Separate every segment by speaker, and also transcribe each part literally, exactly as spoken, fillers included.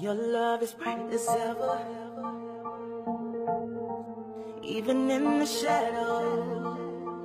Speaker 1: Your love is bright as ever, even in the shadows.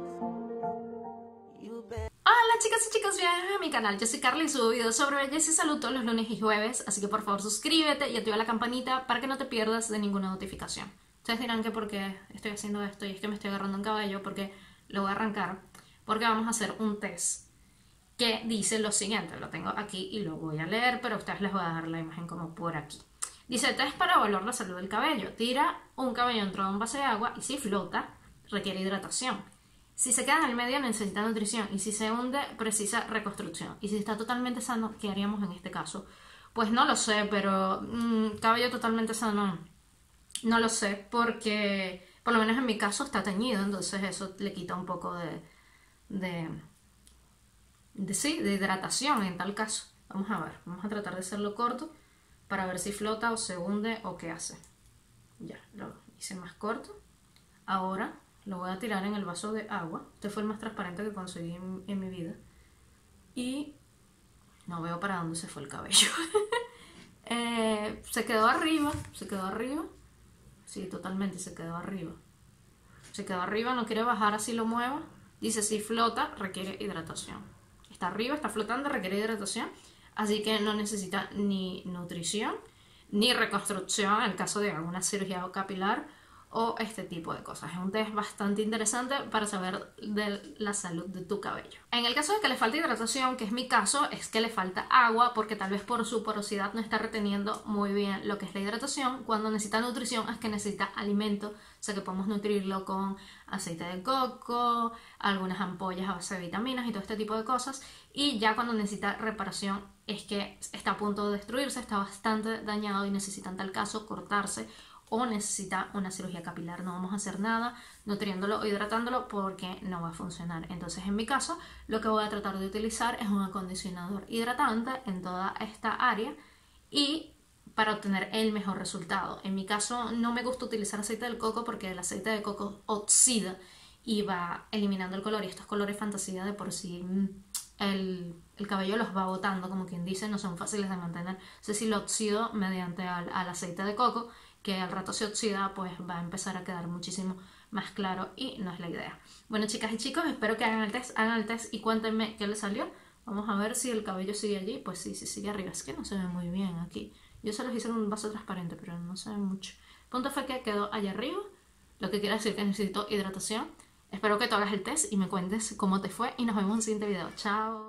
Speaker 2: Hola chicas y chicos, bienvenidos a mi canal. Yo soy Carla y subo videos sobre belleza y salud todos los lunes y jueves, así que por favor suscríbete y activa la campanita para que no te pierdas de ninguna notificación. Ustedes dirán que por qué estoy haciendo esto y es que me estoy agarrando un cabello, porque lo voy a arrancar, porque vamos a hacer un test que dice lo siguiente. Lo tengo aquí y lo voy a leer, pero a ustedes les voy a dar la imagen como por aquí. Dice: test para evaluar la salud del cabello. Tira un cabello dentro de un vaso de agua y si flota, requiere hidratación. Si se queda en el medio, necesita nutrición. Y si se hunde, precisa reconstrucción. Y si está totalmente sano, ¿qué haríamos en este caso? Pues no lo sé, pero mmm, cabello totalmente sano, no lo sé, porque por lo menos en mi caso está teñido, entonces eso le quita un poco de, de, de, sí, de hidratación en tal caso. Vamos a ver, vamos a tratar de hacerlo corto para ver si flota o se hunde o qué hace. Ya, lo hice más corto. Ahora lo voy a tirar en el vaso de agua. Este fue el más transparente que conseguí en, en mi vida. Y no veo para dónde se fue el cabello. eh, se quedó arriba, se quedó arriba. Sí, totalmente, se quedó arriba. Se quedó arriba, no quiere bajar así lo mueva. Dice: si flota, requiere hidratación. Está arriba, está flotando, requiere hidratación. Así que no necesita ni nutrición, ni reconstrucción en el caso de alguna cirugía capilar o este tipo de cosas. Es un test bastante interesante para saber de la salud de tu cabello. En el caso de que le falte hidratación, que es mi caso, es que le falta agua porque tal vez por su porosidad no está reteniendo muy bien lo que es la hidratación. Cuando necesita nutrición es que necesita alimento, o sea que podemos nutrirlo con aceite de coco, algunas ampollas a base de vitaminas y todo este tipo de cosas. Y ya cuando necesita reparación es que está a punto de destruirse, está bastante dañado y necesita en tal caso cortarse o necesita una cirugía capilar. No vamos a hacer nada nutriéndolo o hidratándolo porque no va a funcionar. Entonces en mi caso lo que voy a tratar de utilizar es un acondicionador hidratante en toda esta área y para obtener el mejor resultado. En mi caso no me gusta utilizar aceite de coco porque el aceite de coco oxida y va eliminando el color, y estos colores fantasía de por sí el, el cabello los va botando, como quien dice, no son fáciles de mantener. Entonces si lo oxido mediante al, al aceite de coco, que al rato se oxida, pues va a empezar a quedar muchísimo más claro y no es la idea. Bueno, chicas y chicos, espero que hagan el test, hagan el test y cuéntenme qué les salió. Vamos a ver si el cabello sigue allí. Pues sí, sí sigue arriba. Es que no se ve muy bien aquí. Yo se los hice en un vaso transparente, pero no se ve mucho. El punto fue que quedó allá arriba, lo que quiere decir que necesito hidratación. Espero que tú hagas el test y me cuentes cómo te fue y nos vemos en un siguiente video. Chao.